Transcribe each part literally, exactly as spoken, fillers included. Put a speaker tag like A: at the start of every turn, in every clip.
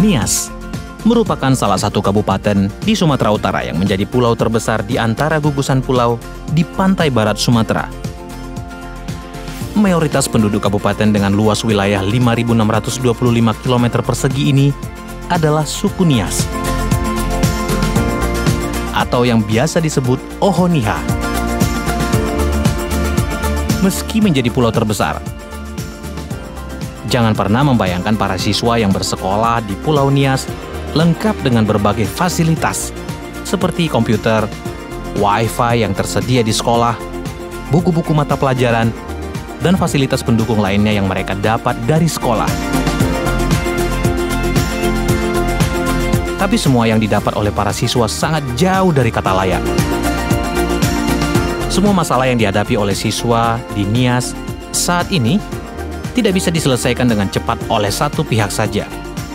A: Nias merupakan salah satu kabupaten di Sumatera Utara yang menjadi pulau terbesar di antara gugusan pulau di pantai barat Sumatera. Mayoritas penduduk kabupaten dengan luas wilayah lima ribu enam ratus dua puluh lima kilometer persegi ini adalah suku Nias, atau yang biasa disebut Ohoniha. Meski menjadi pulau terbesar, jangan pernah membayangkan para siswa yang bersekolah di Pulau Nias lengkap dengan berbagai fasilitas seperti komputer, wifi yang tersedia di sekolah, buku-buku mata pelajaran, dan fasilitas pendukung lainnya yang mereka dapat dari sekolah. Tapi semua yang didapat oleh para siswa sangat jauh dari kata layak. Semua masalah yang dihadapi oleh siswa di Nias saat ini tidak bisa diselesaikan dengan cepat oleh satu pihak saja.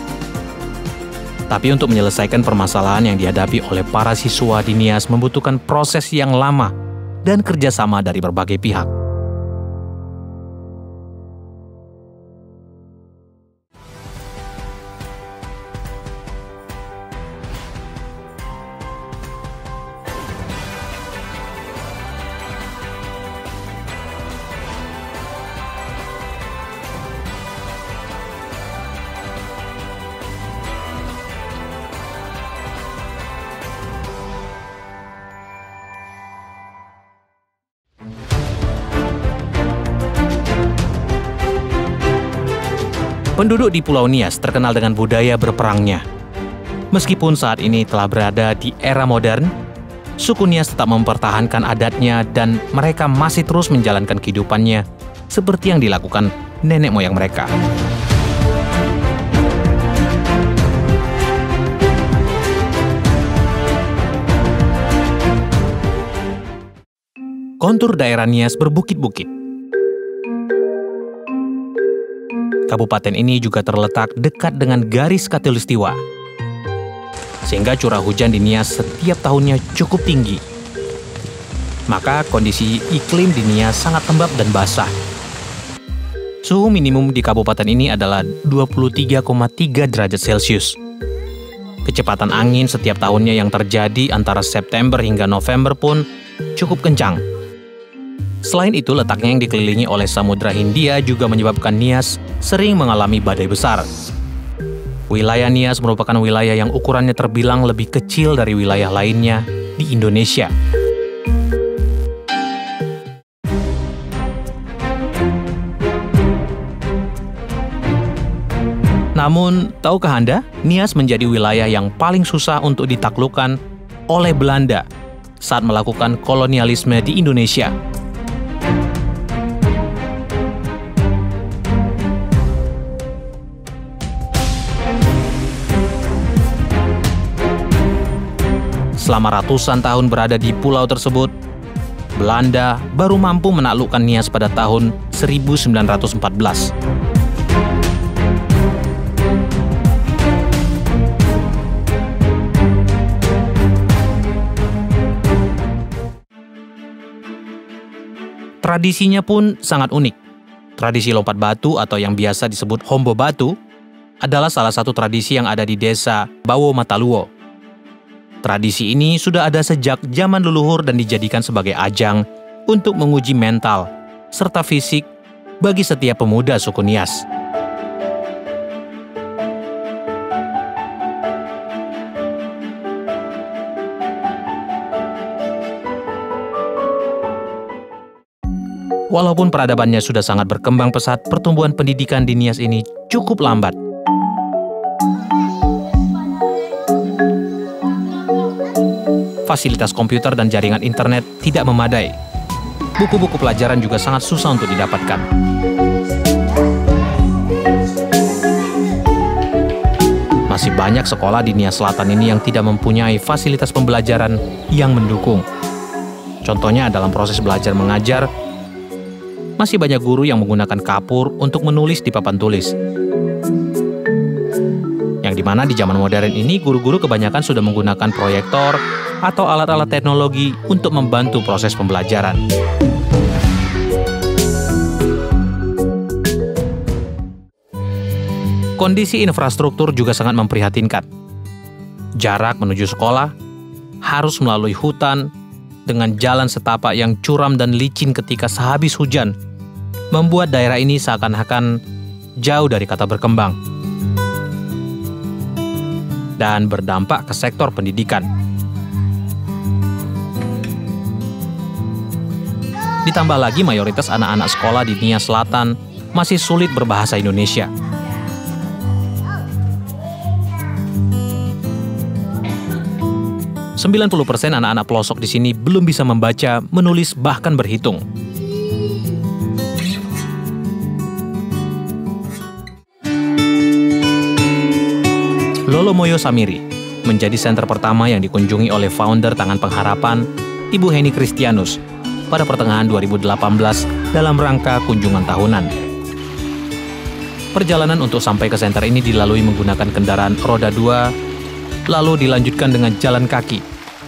A: Tapi untuk menyelesaikan permasalahan yang dihadapi oleh para siswa di Nias membutuhkan proses yang lama dan kerjasama dari berbagai pihak. Penduduk di Pulau Nias terkenal dengan budaya berperangnya. Meskipun saat ini telah berada di era modern, suku Nias tetap mempertahankan adatnya dan mereka masih terus menjalankan kehidupannya seperti yang dilakukan nenek moyang mereka. Kontur daerah Nias berbukit-bukit. Kabupaten ini juga terletak dekat dengan garis khatulistiwa, sehingga curah hujan di Nias setiap tahunnya cukup tinggi. Maka kondisi iklim di Nias sangat lembab dan basah. Suhu minimum di kabupaten ini adalah dua puluh tiga koma tiga derajat Celcius. Kecepatan angin setiap tahunnya yang terjadi antara September hingga November pun cukup kencang. Selain itu, letaknya yang dikelilingi oleh Samudra Hindia juga menyebabkan Nias sering mengalami badai besar. Wilayah Nias merupakan wilayah yang ukurannya terbilang lebih kecil dari wilayah lainnya di Indonesia. Namun, tahukah Anda, Nias menjadi wilayah yang paling susah untuk ditaklukkan oleh Belanda saat melakukan kolonialisme di Indonesia. Selama ratusan tahun berada di pulau tersebut, Belanda baru mampu menaklukkan Nias pada tahun seribu sembilan ratus empat belas. Tradisinya pun sangat unik. Tradisi lompat batu atau yang biasa disebut Hombo Batu adalah salah satu tradisi yang ada di desa Bawo Mataluo. Tradisi ini sudah ada sejak zaman leluhur dan dijadikan sebagai ajang untuk menguji mental serta fisik bagi setiap pemuda suku Nias. Walaupun peradabannya sudah sangat berkembang pesat, pertumbuhan pendidikan di Nias ini cukup lambat. Fasilitas komputer dan jaringan internet tidak memadai. Buku-buku pelajaran juga sangat susah untuk didapatkan. Masih banyak sekolah di Nias Selatan ini yang tidak mempunyai fasilitas pembelajaran yang mendukung. Contohnya dalam proses belajar mengajar, masih banyak guru yang menggunakan kapur untuk menulis di papan tulis. Yang dimana di zaman modern ini, guru-guru kebanyakan sudah menggunakan proyektor atau alat-alat teknologi untuk membantu proses pembelajaran. Kondisi infrastruktur juga sangat memprihatinkan. Jarak menuju sekolah harus melalui hutan dengan jalan setapak yang curam dan licin ketika sehabis hujan, membuat daerah ini seakan-akan jauh dari kata berkembang dan berdampak ke sektor pendidikan. Ditambah lagi mayoritas anak-anak sekolah di Nia Selatan masih sulit berbahasa Indonesia. sembilan puluh persen anak-anak pelosok di sini belum bisa membaca, menulis, bahkan berhitung. Lolomoyo Samiri menjadi senter pertama yang dikunjungi oleh founder Tangan Pengharapan, Ibu Heni Kristianus, pada pertengahan dua ribu delapan belas dalam rangka kunjungan tahunan. Perjalanan untuk sampai ke senter ini dilalui menggunakan kendaraan roda dua, lalu dilanjutkan dengan jalan kaki,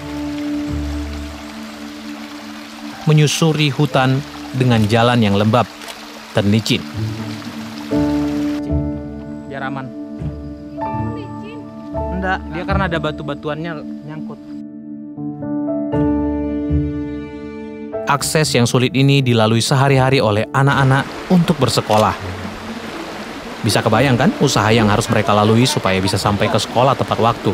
A: menyusuri hutan dengan jalan yang lembab dan licin. Biar aman. Enggak, dia karena ada batu-batuannya nyangkut. Akses yang sulit ini dilalui sehari-hari oleh anak-anak untuk bersekolah. Bisa kebayangkan usaha yang harus mereka lalui supaya bisa sampai ke sekolah tepat waktu.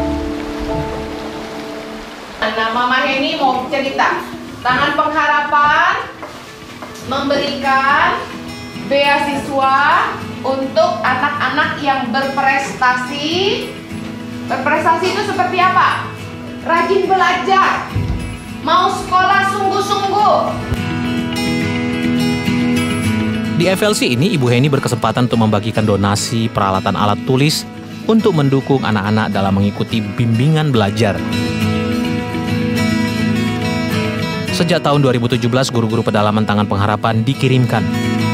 B: Nah, Mama Heni mau cerita. Tangan Pengharapan memberikan beasiswa untuk anak-anak yang berprestasi. Berprestasi itu seperti apa? Rajin belajar, mau sekolah sungguh-sungguh.
A: Di F L C ini, Ibu Heni berkesempatan untuk membagikan donasi peralatan alat tulis untuk mendukung anak-anak dalam mengikuti bimbingan belajar. Sejak tahun dua ribu tujuh belas, guru-guru pedalaman Tangan Pengharapan dikirimkan.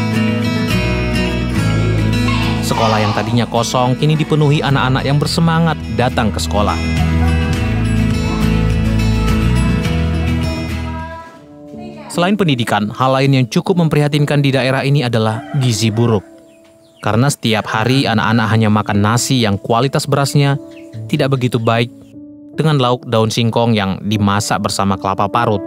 A: Sekolah yang tadinya kosong kini dipenuhi anak-anak yang bersemangat datang ke sekolah. Selain pendidikan, hal lain yang cukup memprihatinkan di daerah ini adalah gizi buruk. Karena setiap hari anak-anak hanya makan nasi yang kualitas berasnya tidak begitu baik dengan lauk daun singkong yang dimasak bersama kelapa parut.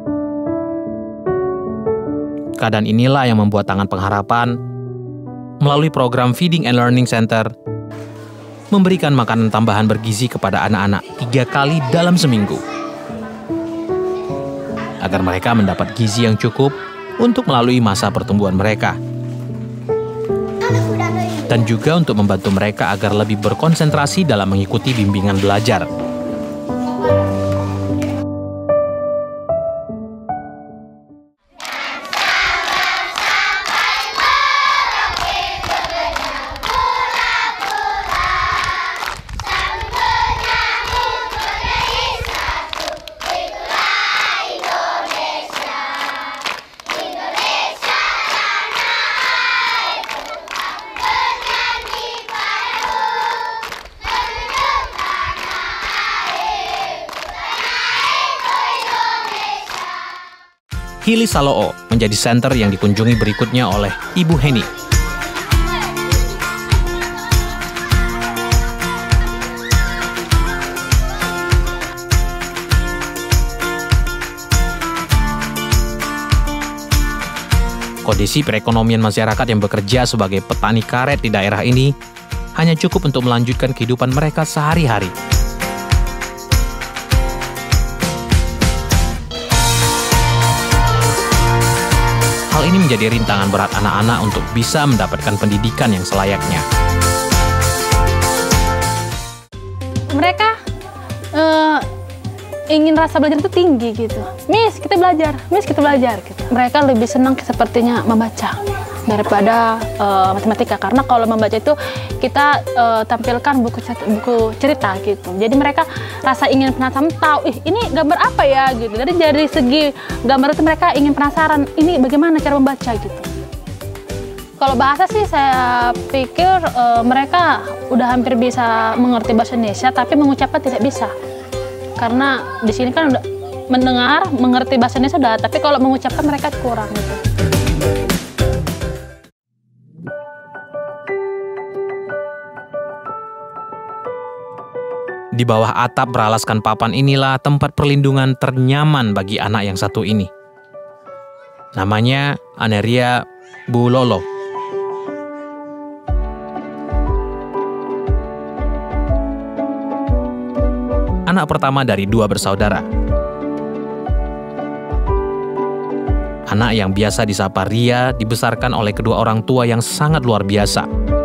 A: Keadaan inilah yang membuat Tangan Pengharapan melalui program Feeding and Learning Center memberikan makanan tambahan bergizi kepada anak-anak tiga kali dalam seminggu, agar mereka mendapat gizi yang cukup untuk melalui masa pertumbuhan mereka. Dan juga untuk membantu mereka agar lebih berkonsentrasi dalam mengikuti bimbingan belajar. Hili Saloo menjadi senter yang dikunjungi berikutnya oleh Ibu Heni. Kondisi perekonomian masyarakat yang bekerja sebagai petani karet di daerah ini hanya cukup untuk melanjutkan kehidupan mereka sehari-hari. Hal ini menjadi rintangan berat anak-anak untuk bisa mendapatkan pendidikan yang selayaknya.
C: Mereka uh, ingin rasa belajar itu tinggi gitu. Miss, kita belajar. Miss, kita belajar. Gitu. Mereka lebih senang sepertinya membaca daripada uh, matematika. Karena kalau membaca itu kita uh, tampilkan buku cerita, buku cerita gitu. Jadi mereka rasa ingin penasaran tahu, ih ini gambar apa ya gitu. Jadi dari segi gambar itu mereka ingin penasaran, ini bagaimana cara membaca gitu. Kalau bahasa sih saya pikir uh, mereka udah hampir bisa mengerti bahasa Indonesia, tapi mengucapkan tidak bisa. Karena di sini kan udah mendengar, mengerti bahasa Indonesia sudah, tapi kalau mengucapkan mereka kurang gitu.
A: Di bawah atap beralaskan papan inilah tempat perlindungan ternyaman bagi anak yang satu ini. Namanya Aneria Bu Lolo. Anak pertama dari dua bersaudara. Anak yang biasa disapa Ria dibesarkan oleh kedua orang tua yang sangat luar biasa.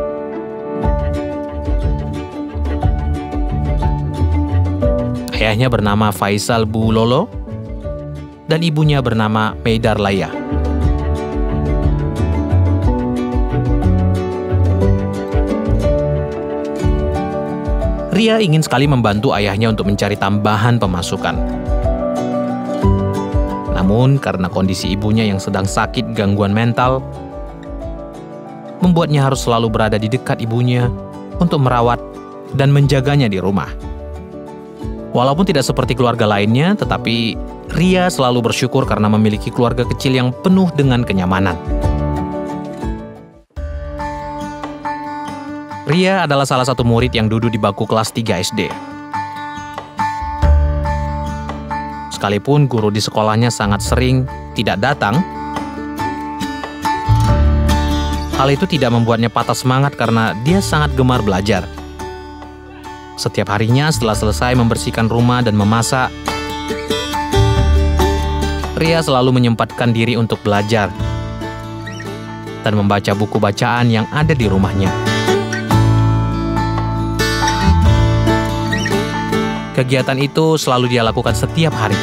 A: Ayahnya bernama Faisal Bu Lolo dan ibunya bernama Meidar Laya. Ria ingin sekali membantu ayahnya untuk mencari tambahan pemasukan. Namun karena kondisi ibunya yang sedang sakit gangguan mental, membuatnya harus selalu berada di dekat ibunya untuk merawat dan menjaganya di rumah. Walaupun tidak seperti keluarga lainnya, tetapi Ria selalu bersyukur karena memiliki keluarga kecil yang penuh dengan kenyamanan. Ria adalah salah satu murid yang duduk di bangku kelas tiga S D. Sekalipun guru di sekolahnya sangat sering tidak datang, hal itu tidak membuatnya patah semangat karena dia sangat gemar belajar. Setiap harinya setelah selesai membersihkan rumah dan memasak, Ria selalu menyempatkan diri untuk belajar dan membaca buku bacaan yang ada di rumahnya. Kegiatan itu selalu dia lakukan setiap hari.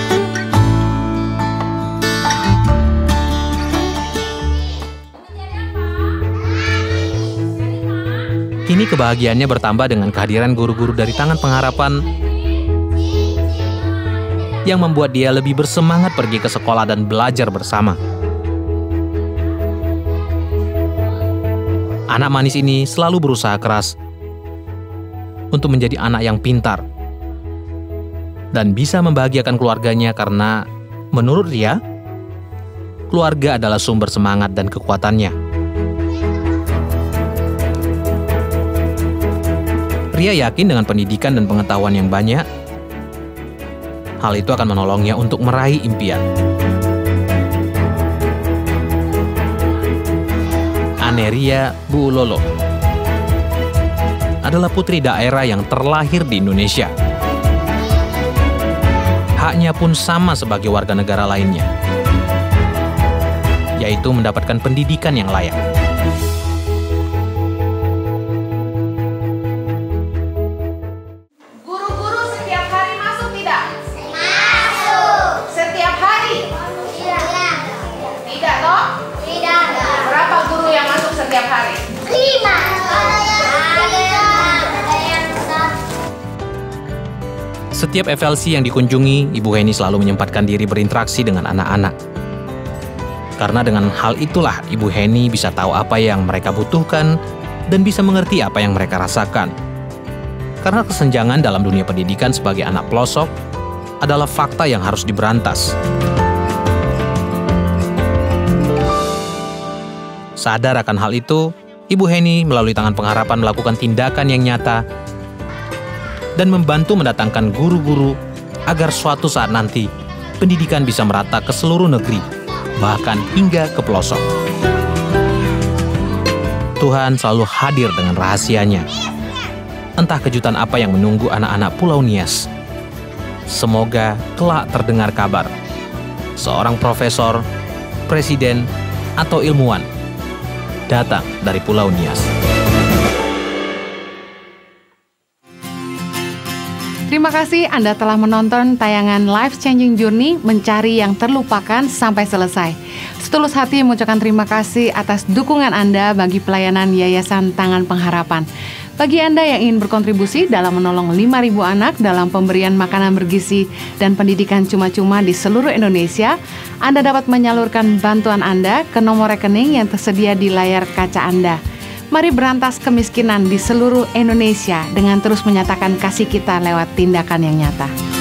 A: Kini kebahagiaannya bertambah dengan kehadiran guru-guru dari Tangan Pengharapan yang membuat dia lebih bersemangat pergi ke sekolah dan belajar bersama. Anak manis ini selalu berusaha keras untuk menjadi anak yang pintar dan bisa membahagiakan keluarganya karena menurut Ria, keluarga adalah sumber semangat dan kekuatannya. Ria yakin dengan pendidikan dan pengetahuan yang banyak, hal itu akan menolongnya untuk meraih impian. Aneria Bu Lolo adalah putri daerah yang terlahir di Indonesia. Haknya pun sama sebagai warga negara lainnya, yaitu mendapatkan pendidikan yang layak.
B: Setiap hari?
D: Lima.
A: Setiap F L C yang dikunjungi, Ibu Heni selalu menyempatkan diri berinteraksi dengan anak-anak. Karena dengan hal itulah Ibu Heni bisa tahu apa yang mereka butuhkan dan bisa mengerti apa yang mereka rasakan. Karena kesenjangan dalam dunia pendidikan sebagai anak pelosok adalah fakta yang harus diberantas. Sadar akan hal itu, Ibu Heni melalui Tangan Pengharapan melakukan tindakan yang nyata dan membantu mendatangkan guru-guru agar suatu saat nanti pendidikan bisa merata ke seluruh negeri, bahkan hingga ke pelosok. Tuhan selalu hadir dengan rahasianya. Entah kejutan apa yang menunggu anak-anak Pulau Nias. Semoga kelak terdengar kabar seorang profesor, presiden, atau ilmuwan datang dari Pulau Nias.
B: Terima kasih Anda telah menonton tayangan Life Changing Journey Mencari Yang Terlupakan sampai selesai. Setulus hati mengucapkan terima kasih atas dukungan Anda bagi pelayanan Yayasan Tangan Pengharapan. Bagi Anda yang ingin berkontribusi dalam menolong lima ribu anak dalam pemberian makanan bergizi dan pendidikan cuma-cuma di seluruh Indonesia, Anda dapat menyalurkan bantuan Anda ke nomor rekening yang tersedia di layar kaca Anda. Mari berantas kemiskinan di seluruh Indonesia dengan terus menyatakan kasih kita lewat tindakan yang nyata.